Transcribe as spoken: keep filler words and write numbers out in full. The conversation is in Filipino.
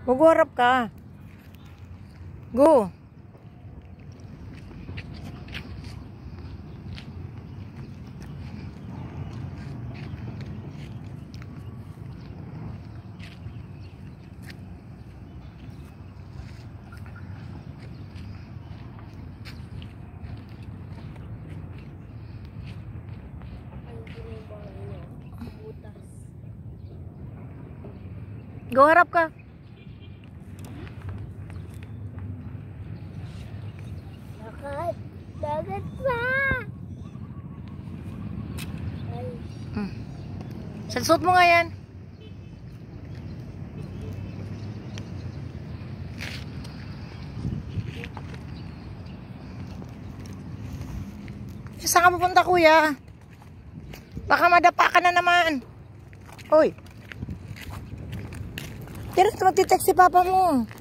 Magwarap ka. Go. Go, harap ka. Dagat. Dagat pa. Hmm. Sansot mo nga yan. Saan ka pupunta, kuya? Baka madapa ka na naman. Oy. Pero magti-text si papa mo.